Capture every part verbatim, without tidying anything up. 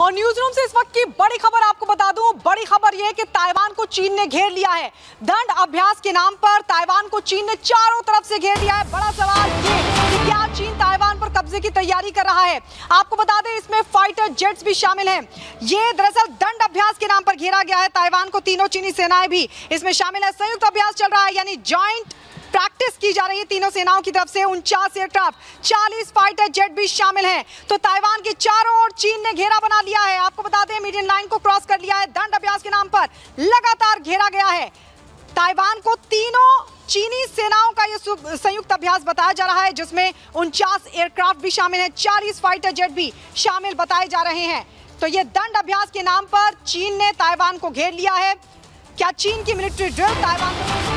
और news room से इस वक्त की बड़ी खबर आपको बता दूं, बड़ी खबर यह है कि ताइवान को चीन ने घेर लिया है। दंड अभ्यास के नाम पर ताइवान को चीन ने चारों तरफ से घेर लिया है। बड़ा सवाल ये कि क्या चीन ताइवान पर कब्जे की तैयारी कर रहा है। आपको बता दें इसमें फाइटर जेट्स भी शामिल हैं। ये दरअसल दंड अभ्यास के नाम पर घेरा गया है ताइवान को। तीनों चीनी सेनाएं भी इसमें शामिल है। संयुक्त अभ्यास चल रहा है, यानी जॉइंट प्रैक्टिस की जा रही है तीनों सेनाओं की तरफ से। उनचास एयरक्राफ्ट, चालीस फाइटर जेट भी शामिल हैं। तो ताइवान के चारों ओर चीन ने घेरा बना लिया है। आपको बता दें मीडियन लाइन को क्रॉस कर लिया है। दंड अभ्यास के नाम पर लगातार घेरा गया है ताइवान को। तीनों चीनी सेनाओं का यह संयुक्त अभ्यास बताया जा रहा है, जिसमें उनचास एयरक्राफ्ट भी शामिल हैं, चालीस फाइटर जेट भी शामिल बताए जा रहे हैं। तो ये दंड अभ्यास के नाम पर चीन ने ताइवान को घेर लिया है। क्या चीन की मिलिट्री ड्रिल ताइवान को...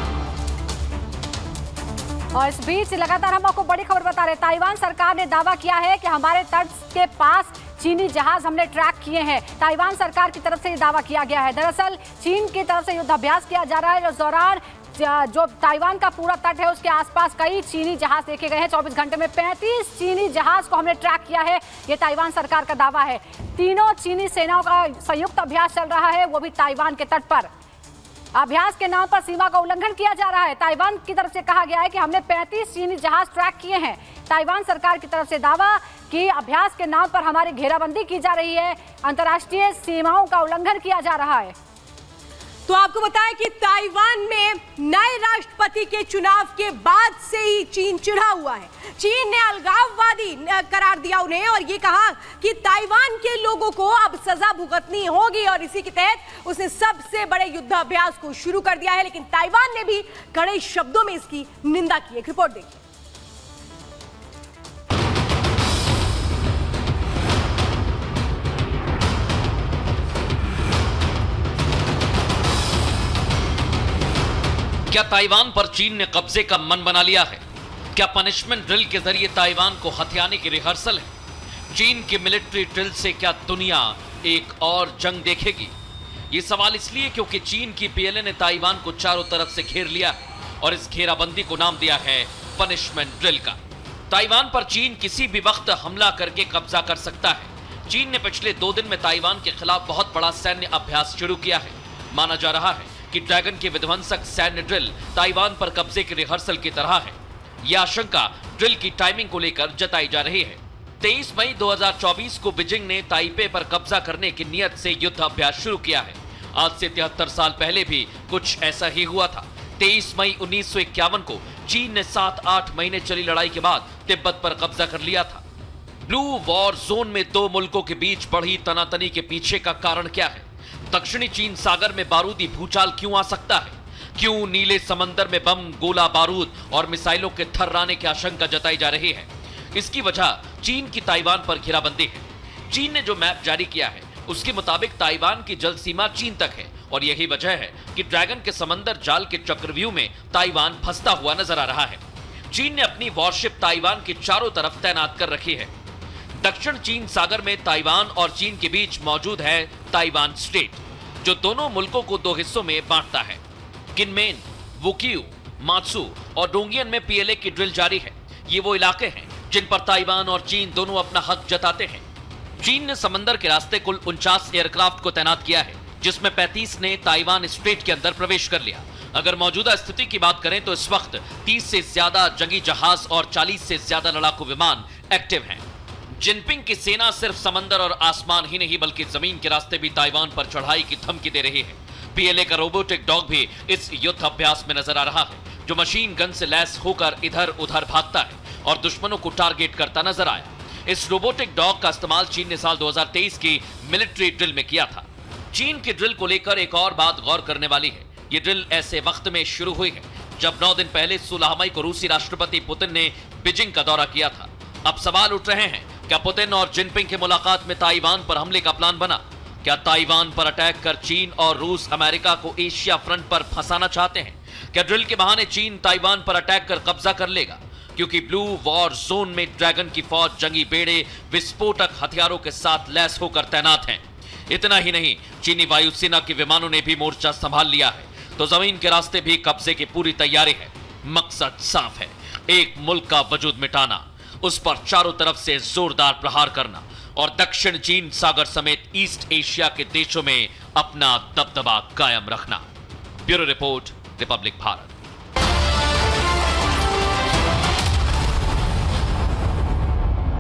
और इस बीच लगातार हम आपको बड़ी खबर बता रहे हैं। ताइवान सरकार ने दावा किया है कि हमारे तट के पास चीनी जहाज हमने ट्रैक किए हैं। ताइवान सरकार की तरफ से ये दावा किया गया है। दरअसल चीन की तरफ से युद्धाभ्यास किया जा रहा है। इस दौरान जो ताइवान का पूरा तट है उसके आसपास कई चीनी जहाज देखे गए हैं। चौबीस घंटे में पैंतीस चीनी जहाज को हमने ट्रैक किया है, ये ताइवान सरकार का दावा है। तीनों चीनी सेनाओं का संयुक्त अभ्यास चल रहा है, वो भी ताइवान के तट पर। अभ्यास के नाम पर सीमा का उल्लंघन किया जा रहा है। ताइवान की तरफ से कहा गया है कि हमने पैंतीस चीनी जहाज ट्रैक किए हैं। ताइवान सरकार की तरफ से दावा कि अभ्यास के नाम पर हमारी घेराबंदी की जा रही है, अंतर्राष्ट्रीय सीमाओं का उल्लंघन किया जा रहा है। तो आपको बताएं कि ताइवान में नए राष्ट्रपति के चुनाव के बाद से ही चीन चिढ़ा हुआ है। चीन ने अलगाववादी करार दिया उन्हें और ये कहा कि ताइवान के लोगों को अब सजा भुगतनी होगी, और इसी के तहत उसने सबसे बड़े युद्धाभ्यास को शुरू कर दिया है। लेकिन ताइवान ने भी कड़े शब्दों में इसकी निंदा की है। रिपोर्ट देखिए। क्या ताइवान पर चीन ने कब्जे का मन बना लिया है? क्या पनिशमेंट ड्रिल के जरिए ताइवान को हथियाने की रिहर्सल है? चीन की मिलिट्री ड्रिल से क्या दुनिया एक और जंग देखेगी? ये सवाल इसलिए क्योंकि चीन की पीएलए ने ताइवान को चारों तरफ से घेर लिया है और इस घेराबंदी को नाम दिया है पनिशमेंट ड्रिल का। ताइवान पर चीन किसी भी वक्त हमला करके कब्जा कर सकता है। चीन ने पिछले दो दिन में ताइवान के खिलाफ बहुत बड़ा सैन्य अभ्यास शुरू किया है। माना जा रहा है कि ड्रैगन की विध्वंसक सैन्य ड्रिल ताइवान पर कब्जे की रिहर्सल की तरह है। यह आशंका ड्रिल की टाइमिंग को लेकर जताई जा रही है। तेईस मई दो हज़ार चौबीस को बीजिंग ने ताइपे पर कब्जा करने की नियत से युद्ध अभ्यास शुरू किया है। आज से तिहत्तर साल पहले भी कुछ ऐसा ही हुआ था। तेईस मई उन्नीस सौ इक्यावन को चीन ने सात आठ महीने चली लड़ाई के बाद तिब्बत पर कब्जा कर लिया था। ब्लू वॉर जोन में दो मुल्कों के बीच बढ़ी तनातनी के पीछे का कारण क्या है? दक्षिणी चीन सागर में बारूदी भूचाल क्यों आ सकता है? क्यों नीले समंदर में बम, गोला बारूद और मिसाइलों के थर्राने की आशंका जताई जा रही है? इसकी वजह चीन की ताइवान पर घेराबंदी है। चीन ने जो मैप जारी किया है उसके मुताबिक ताइवान की जल सीमा चीन तक है, और यही वजह है कि ड्रैगन के समंदर जाल के चक्रव्यूह में ताइवान फंसता हुआ नजर आ रहा है। चीन ने अपनी वॉरशिप ताइवान के चारों तरफ तैनात कर रखी है। दक्षिण चीन सागर में ताइवान और चीन के बीच मौजूद है ताइवान स्टेट, जो दोनों मुल्कों को दो हिस्सों में बांटता है। किनमेन, वुकियो, मात्सू और डोंगियन में पीएलए की ड्रिल जारी है। ये वो इलाके हैं जिन पर ताइवान और चीन दोनों अपना हक जताते हैं। चीन ने समंदर के रास्ते कुल उनचास एयरक्राफ्ट को तैनात किया है, जिसमें पैंतीस ने ताइवान स्ट्रेट के अंदर प्रवेश कर लिया। अगर मौजूदा स्थिति की बात करें तो इस वक्त तीस से ज्यादा जंगी जहाज और चालीस से ज्यादा लड़ाकू विमान एक्टिव हैं। जिनपिंग की सेना सिर्फ समंदर और आसमान ही नहीं बल्कि जमीन के रास्ते भी ताइवान पर चढ़ाई की धमकी दे रही है। पीएलए का रोबोटिक डॉग भी इस युद्ध अभ्यास में नजर आ रहा है, जो मशीन गन से लैस होकर इधर उधर भागता है और दुश्मनों को टारगेट करता नजर आया। इस रोबोटिक डॉग का इस्तेमाल चीन ने साल दो हज़ार तेईस की मिलिट्री ड्रिल में किया था। चीन की ड्रिल को लेकर एक और बात गौर करने वाली है। ये ड्रिल ऐसे वक्त में शुरू हुई है जब नौ दिन पहले सोलह मई को रूसी राष्ट्रपति पुतिन ने बीजिंग का दौरा किया था। अब सवाल उठ रहे हैं, क्या पुतिन और जिनपिंग की मुलाकात में ताइवान पर हमले का प्लान बना? क्या ताइवान पर अटैक कर चीन और रूस अमेरिका को एशिया फ्रंट पर फंसाना चाहते हैं? क्या ड्रिल के बहाने चीन ताइवान पर अटैक कर कब्जा कर लेगा? क्योंकि ब्लू वॉर जोन में ड्रैगन की फौज जंगी बेड़े, विस्फोटक हथियारों के साथ लैस होकर तैनात हैं। इतना ही नहीं, चीनी वायुसेना के विमानों ने भी मोर्चा संभाल लिया है, तो जमीन के रास्ते भी कब्जे की पूरी तैयारी है। मकसद साफ है, एक मुल्क का वजूद मिटाना, उस पर चारों तरफ से जोरदार प्रहार करना और दक्षिण चीन सागर समेत ईस्ट एशिया के देशों में अपना दबदबा कायम रखना। Bureau report, republic Bharat.